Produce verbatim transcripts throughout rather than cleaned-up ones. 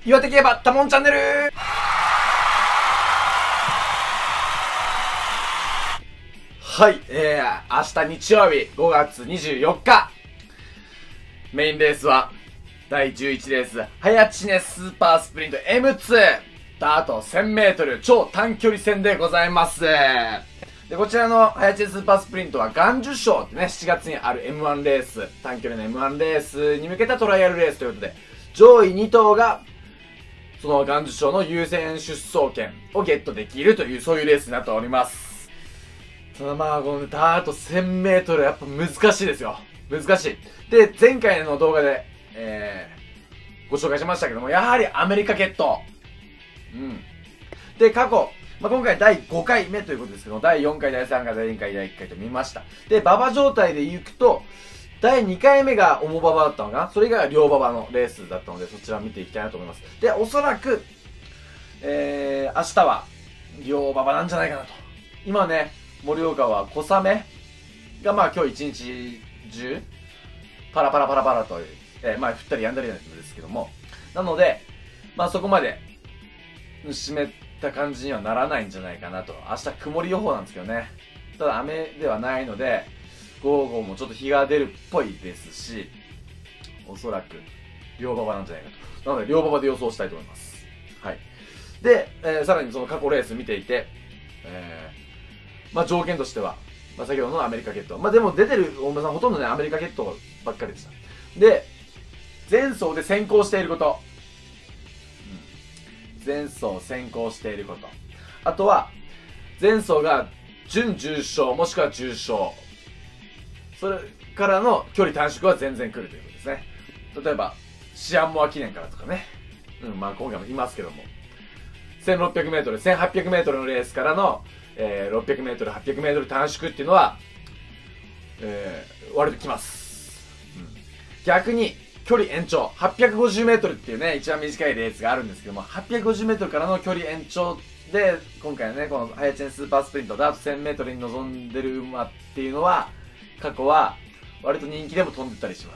岩手競馬タモンチャンネル。はい、えー、明日日曜日ごがつにじゅうよっか、メインレースはだいじゅういちレース、早知根スーパースプリント エムツー ダート せんメートル 超短距離戦でございます。で、こちらの早知根スーパースプリントは元受賞ってね、しちがつにある エムワン レース、短距離の エムワン レースに向けたトライアルレースということで、上位に頭がその元受賞の優先出走権をゲットできるという、そういうレースになっております。ただまあ、このダート せんメートル やっぱ難しいですよ。難しい。で、前回の動画で、えー、ご紹介しましたけども、やはりアメリカ決闘。うん。で、過去、まあ、今回だいごかいめということですけども、だいよんかい、だいさんかい、だいにかい、だいいっかいと見ました。で、馬場状態で行くと、だいにかいめが重馬場だったのかな、それが両馬場のレースだったので、そちらを見ていきたいなと思います。で、おそらく、えー、明日は両馬場なんじゃないかなと。今ね、盛岡は小雨がまあ今日一日中、パラパラパラパラという、えー、まあ降ったりやんだりなんですけども、なので、まあそこまで、湿った感じにはならないんじゃないかなと。明日曇り予報なんですけどね。ただ雨ではないので、午後もちょっと日が出るっぽいですし、おそらく両馬場なんじゃないかと。なので両馬場で予想したいと思います。はい。で、えー、さらにその過去レース見ていて、えー、まあ条件としては、まあ先ほどのアメリカ決闘。まあでも出てる大村さんほとんどね、アメリカ決闘ばっかりでした。で、前走で先行していること。うん、前走先行していること。あとは、前走が準重賞もしくは重賞。それからの距離短縮は全然来るということですね。例えば、シアンモア記念からとかね。うん、まあ今回もいますけども。せんろっぴゃくメートル、せんはっぴゃくメートルのレースからの、えー、ろっぴゃくメートル、はっぴゃくメートル短縮っていうのは、えー、割と来ます。うん、逆に、距離延長、はっぴゃくごじゅうメートルっていうね、一番短いレースがあるんですけども、はっぴゃくごじゅうメートルからの距離延長で、今回のね、この早知根スーパースプリント、ダート せんメートルに臨んでる馬っていうのは、過去は割と人気でも飛んでたりします。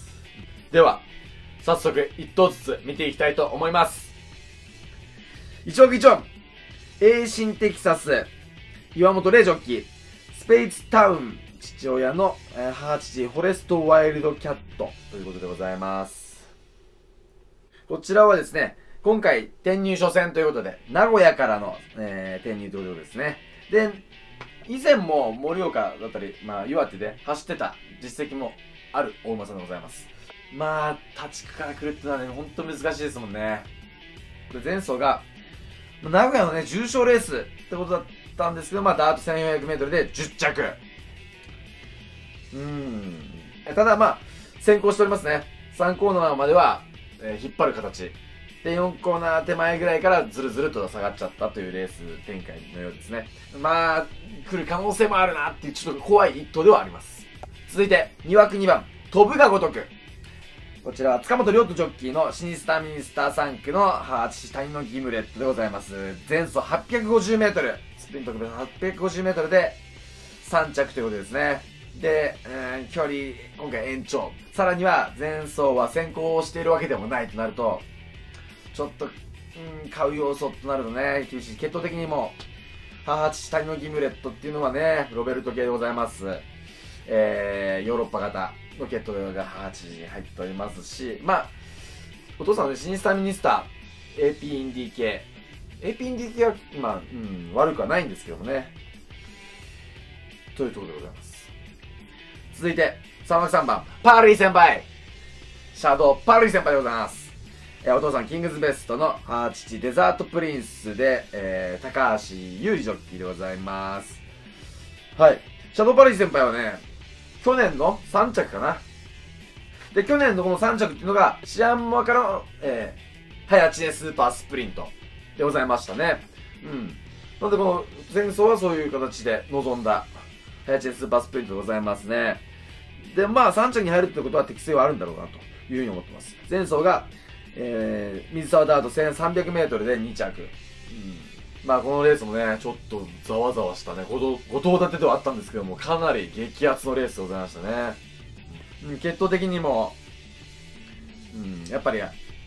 では、早速一頭ずつ見ていきたいと思います。一億一億、エイシンテキサス、岩本レイジョッキー、スペイツタウン、父親の、えー、母父、フォレストワイルドキャットということでございます。こちらはですね、今回転入初戦ということで、名古屋からの、えー、転入ということですね。で、以前も盛岡だったり、まあ、岩手で走ってた実績もある大馬さんでございます。まあ、立地区から来るってのはね、ほんと難しいですもんね。これ前走が、名古屋のね、重賞レースってことだったんですけど、まあ、ダート せんよんひゃくメートル でじゅっちゃく。うーん。ただまあ、先行しておりますね。さんコーナーまでは、えー、引っ張る形。で、よんコーナー手前ぐらいからずるずると下がっちゃったというレース展開のようですね。まあ、来る可能性もあるなっていうちょっと怖い一頭ではあります。続いて、にわくにばん、飛ぶが如く。こちらは塚本亮斗ジョッキーのシニスターミニスターさん区の父谷のギムレットでございます。前走はっぴゃくごじゅうメートル、スプリント区別はっぴゃくごじゅうメートルでさん着ということですね。で、えー、距離、今回延長。さらには前走は先行しているわけでもないとなると、ちょっと、うん、買う要素となるとね、厳しい。血統的にも、母父谷のギムレットっていうのはね、ロベルト系でございます。えー、ヨーロッパ型の血統が母父に入っておりますし、まあ、お父さんのシニスターミニスター、エーピー インディー系。エーピー インディー系は、まあ、うん、悪くはないんですけどもね。というところでございます。続いて、さんわくさんばん、パーリー先輩。シャドウパーリー先輩でございます。えー、お父さんキングズベストの母父デザートプリンスで、えー、高橋優里ジョッキーでございます。はい。シャドウパーリー先輩はね、去年のさん着かな。で、去年のこのさん着っていうのが、シアンモアからの、えー、早知根スーパースプリントでございましたね。うん。なのでこの前走はそういう形で臨んだ早知根スーパースプリントでございますね。で、まあさん着に入るってことは適性はあるんだろうなというふうに思ってます。前走が、えー、水沢ダート せんさんびゃくメートル でに着。うん、まあこのレースもね、ちょっとざわざわしたね、ご頭立てではあったんですけども、かなり激アツのレースでございましたね。うん、血統的にも、うん、やっぱり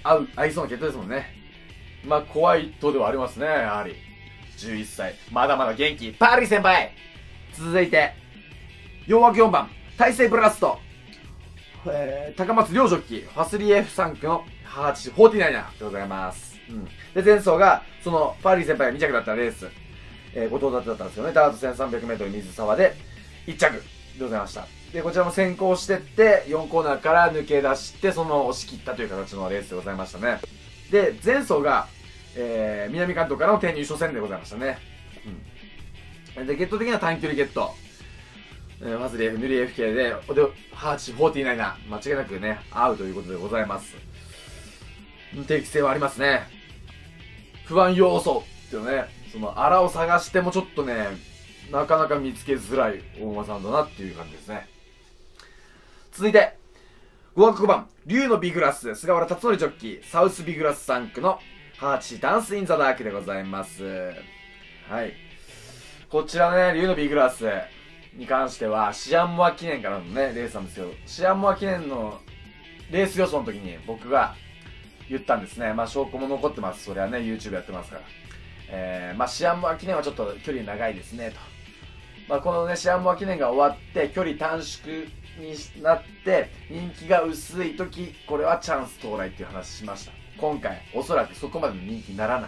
合う、合いそうな決闘ですもんね。まあ、怖いとではありますね、やはり。じゅういっさい。まだまだ元気。パーリー先輩。続いて、よん枠よんばん、大西ブラスト。えー、高松両ジョッキー、ファスリー エフさん 区のはちフォーティーナイナーでございます。うん。で、前走が、その、パーリー先輩がに着だったレース、えー、ご頭立てだったんですよね。ダート せんさんびゃくメートル 水沢でいっ着でございました。で、こちらも先行してって、よんコーナーから抜け出して、その押し切ったという形のレースでございましたね。で、前走が、えー、南関東からの転入初戦でございましたね。うん。で、ゲット的には短距離ゲット。えー、ファズリ F、ヌリ エフ 系で、で、ハーチフォーティーナイナー、間違いなくね、合うということでございます。定期性はありますね。不安要素っていうね、その、あらを探してもちょっとね、なかなか見つけづらい大馬さんだなっていう感じですね。続いて、ご枠ごばん、竜のビグラス、菅原辰徳ジョッキー、サウスビグラスさん区のハーチダンスインザダークでございます。はい。こちらね、竜のビグラスに関しては、シアンモア記念からのね、レースなんですけど、シアンモア記念のレース予想の時に僕が言ったんですね。まあ証拠も残ってます。それはね、YouTube やってますから。えー、まあシアンモア記念はちょっと距離長いですね、と。まあこのね、シアンモア記念が終わって、距離短縮になって、人気が薄い時、これはチャンス到来っていう話しました。今回、おそらくそこまでの人気にならない。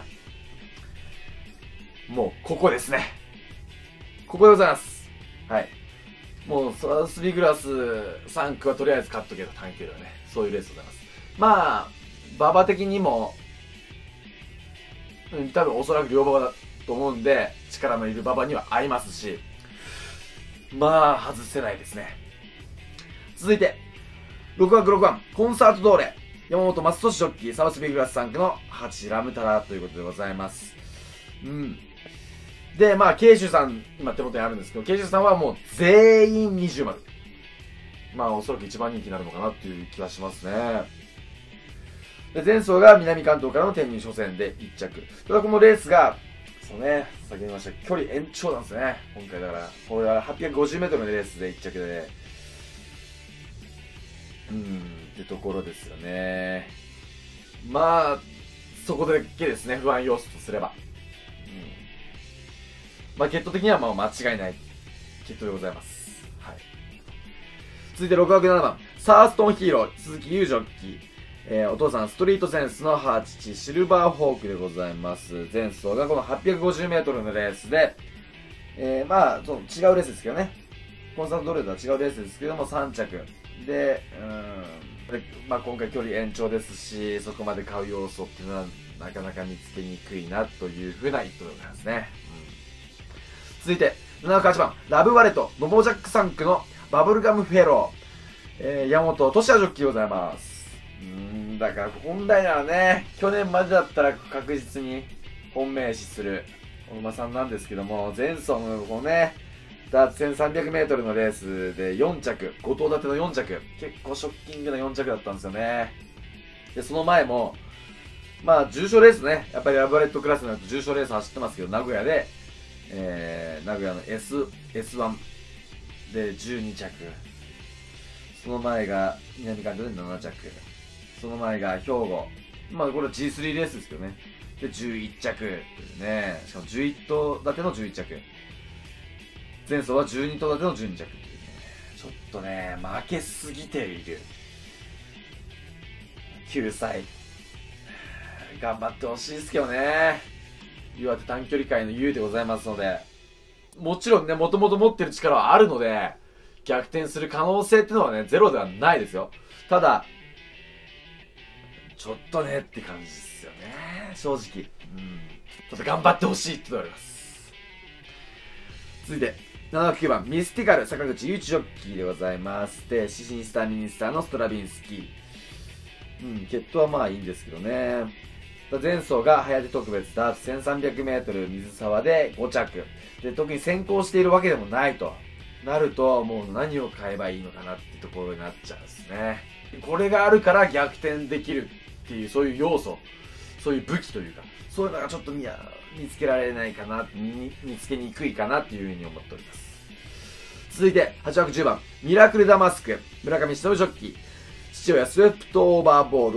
もう、ここですね。ここでございます。はい。もう、サウスビグラスさん区はとりあえず勝っとけと、短距離はね。そういうレースでございます。まあ、馬場的にも、うん、多分おそらく両馬場だと思うんで、力のいる馬場には合いますし、まあ、外せないですね。続いて、ろく枠ろくばん、コンサートドーレ。山本松俊ジョッキー、サウスビグラスさん区のはちラムタラということでございます。うん。で、まあ、慶州さん、今手元にあるんですけど、慶州さんはもう全員にじゅう丸。まあ、おそらく一番人気になるのかなっていう気はしますね。で、前走が南関東からの転入初戦でいっ着。ただこのレースが、そうね、先ほど言いました、距離延長なんですね。今回だから、これははっぴゃくごじゅうメートルのレースでいっ着で、うーん、ってところですよね。まあ、そこだけですね、不安要素とすれば。うん、まあ、決闘的にはまあ間違いない決闘でございます。はい。続いてろく枠ななばん、サーストンヒーロー、鈴木優ジョッキー。えー、お父さん、ストリートセンスの母父、シルバーホークでございます。前走がこのはっぴゃくごじゅうメートルのレースで、えー、まあ、その違うレースですけどね。コンサートドレーとは違うレースですけども、さん着。で、うん、まあ今回距離延長ですし、そこまで買う要素っていうのはなかなか見つけにくいなというふうな一頭でございますね。うん、続いて、なな枠はちばん、ラブワレット、ノボジャックさん区のバブルガムフェロー、えー、山本俊也ジョッキーでございます。うん、だから本来ならね、去年までだったら確実に本命視するお馬さんなんですけども、前走のこのね、ダーツせんさんびゃくメートルのレースでよん着、ご頭立てのよん着、結構ショッキングなよん着だったんですよね。で、その前も、まあ重賞レースね、やっぱりラブレットクラスになると重賞レース走ってますけど、名古屋で、えー、名古屋の S、エスワン でじゅうに着、その前が南関東でなな着、その前が兵庫、まあこれは ジースリー レースですけどね、でじゅういち着というね、しかもじゅういち頭立てのじゅういち着。前走はじゅうに頭立てのじゅうに着っていうね、ちょっとね、負けすぎている。きゅうさい。頑張ってほしいですけどね。岩手短距離界の優でございますので、もちろんね、もともと持ってる力はあるので、逆転する可能性っていうのはね、ゼロではないですよ。ただ、ちょっとねって感じですよね、正直。うん。ちょっと頑張ってほしいって言われます。続いて、なな枠きゅうばん、ミスティカル、坂口祐一ジョッキーでございます。で、シシンスターミニスターのストラビンスキー。うん、決闘はまあいいんですけどね。前走が早手特別ダーツせんさんびゃくメートル水沢でご着。で、特に先行しているわけでもないと。なると、もう何を買えばいいのかなってところになっちゃうんですね。これがあるから逆転できるっていう、そういう要素、そういう武器というか、そういうのがちょっと見見つけられないかな、見、見つけにくいかなっていうふうに思っております。続いて、はち枠じゅうばん、ミラクルダマスク、村上忍ジョッキー、父親スウェプトオーバーボードの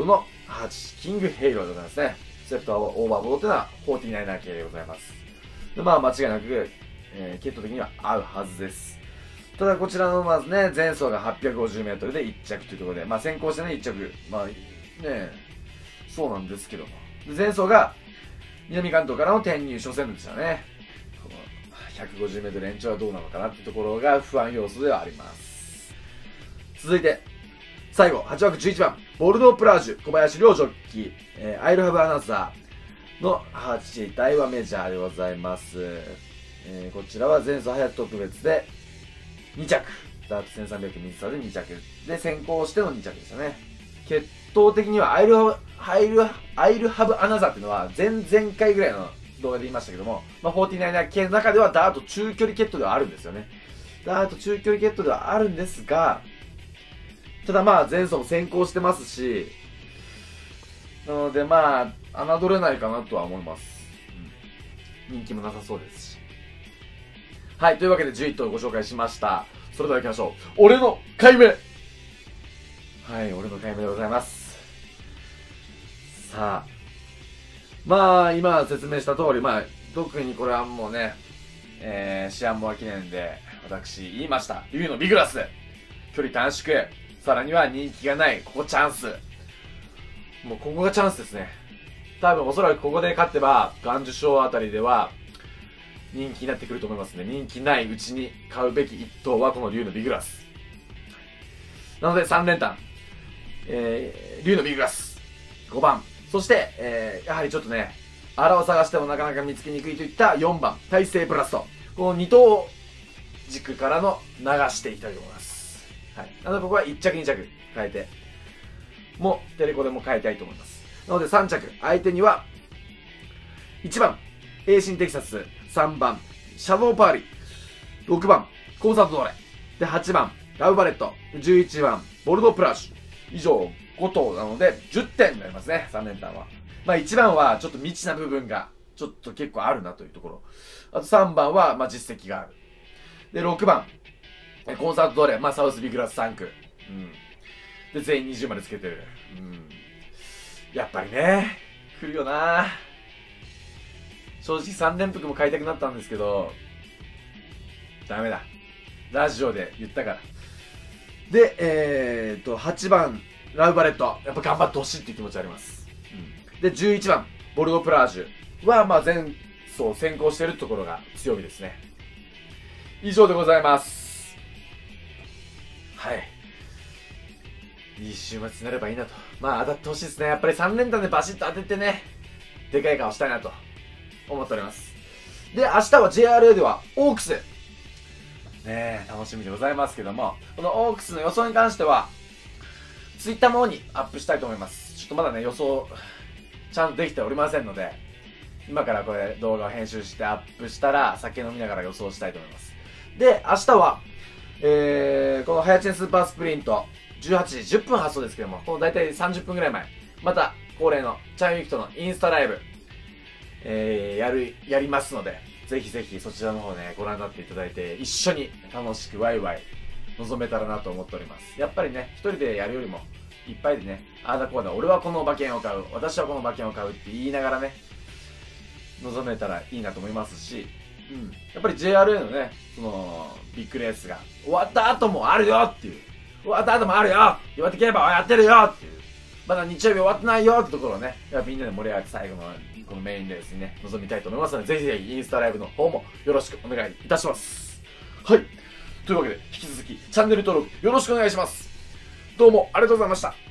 はち、キングヘイローでございますね。ステップとオーバーボードというのはフォーティーナイナー系でございます。でまあ間違いなく、えー、ケット的には合うはずです。ただこちらのまずね、前走が はっぴゃくごじゅうメートル でいっ着というところで、まあ先行してね、いっ着、まあね、そうなんですけども。前走が南関東からの転入初戦でしたね。この ひゃくごじゅうメートル 延長はどうなのかなっていうところが不安要素ではあります。続いて、最後、はちわくじゅういちばん、ボルドープラージュ、小林亮ジョッキー、えー、アイルハブアナウンサーのはち大和メジャーでございます。えー、こちらは前走早特別でに着、ダートせんさんびゃくミスターでに着で先行してのに着でしたね。決闘的にはアイルハブ、アイル、アイルハブアナウンサーっていうのは前々回ぐらいの動画で言いましたけども、まあ、フォーティーナイナー系の中ではダート中距離決闘ではあるんですよね。ダート中距離決闘ではあるんですが、ただまあ前走も先行してますし、なのでまあ侮れないかなとは思います、うん、人気もなさそうですし。はい、というわけでじゅういっ頭ご紹介しました。それでは行きましょう。俺の買い目。はい、俺の買い目でございます。さあまあ今説明した通り、まあ特にこれはもうね、えー、シアンモア記念で私言いました。ユーのビグラス距離短縮、さらには人気がない、ここチャンス。もうここがチャンスですね。多分おそらくここで勝てば元受賞あたりでは人気になってくると思いますね。人気ないうちに買うべき一頭はこの竜のビグラスなのでさん連単、えー、竜のビグラスごばん、そして、えー、やはりちょっとねアラを探してもなかなか見つけにくいといったよんばん大勢ブラスト、このに頭軸からの流していきたいと思います。はい、なのでここはいっ着に着変えてもテレコでも変えたいと思います。なのでさん着、相手にはいちばんエーシンテキサス、さんばんシャドーパーリー、ろくばんコンサートドーレで、はちばんラブバレット、じゅういちばんボルドープラッシュ、以上ご頭なのでじゅってんになりますね、さん連単は。まあいちばんはちょっと未知な部分がちょっと結構あるなというところ、あとさんばんはまあ実績がある、でろくばんコンサートドーレ、まあサウスビグラスさん区、うん、で全員にじゅうまでつけてる、うん、やっぱりね来るよな。正直さん連複も買いたくなったんですけどダメだ、ラジオで言ったから。でえー、っとはちばんラブバレット、やっぱ頑張ってほしいっていう気持ちあります、うん、でじゅういちばんボルドープラージュはまあ前走先行しているところが強みですね。以上でございます。はい、いい週末になればいいなと。まあ当たってほしいですね。やっぱりさん連単でバシッと当ててね、でかい顔したいなと思っております。で明日は ジェイアールエー ではオークスねえ、楽しみでございますけども、このオークスの予想に関してはツイッターの方にアップしたいと思います。ちょっとまだね予想ちゃんとできておりませんので、今からこれ動画を編集してアップしたら酒飲みながら予想したいと思います。で明日は、えー、このハヤチェンスーパースプリントじゅうはちじじゅっぷん発送ですけども、この大体さんじゅっぷんぐらい前、また恒例のチャンユキとのインスタライブ、えー、やるやりますので、ぜひぜひそちらの方ねご覧になっていただいて、一緒に楽しくワイワイ臨めたらなと思っております。やっぱりね一人でやるよりもいっぱいでね、あーだこーだ俺はこの馬券を買う、私はこの馬券を買うって言いながらね臨めたらいいなと思いますし、うん、やっぱり ジェイアールエー のねそのビッグレースが終わった後もあるよっていう、終わった後もあるよ、岩手競馬はやってるよっていう、まだ日曜日終わってないよってところをね、やっぱみんなで盛り上がって最後のこのメインレースにね臨みたいと思いますので、ぜひぜひインスタライブの方もよろしくお願いいたします。はい、というわけで引き続きチャンネル登録よろしくお願いします。どうもありがとうございました。